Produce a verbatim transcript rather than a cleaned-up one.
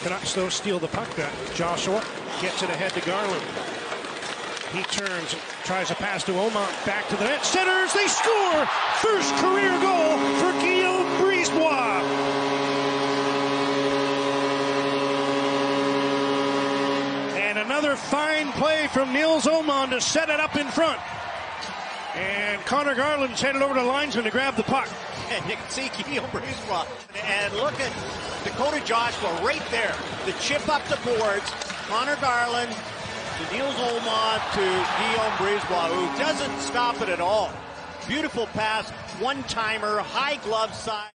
Canucks, though, steal the puck back. Joshua gets it ahead to Garland. He turns, tries a pass to Aman, back to the net. Centers, they score! First career goal for Guillaume Brisebois. And another fine play from Nils to set it up in front. And Conor Garland's headed over to the linesman to grab the puck. And you can see Guillaume Brisebois. And look at Dakota Joshua right there. The chip up the boards. Conor Garland to Nils to Guillaume Brisebois, who doesn't stop it at all. Beautiful pass, one-timer, high glove side.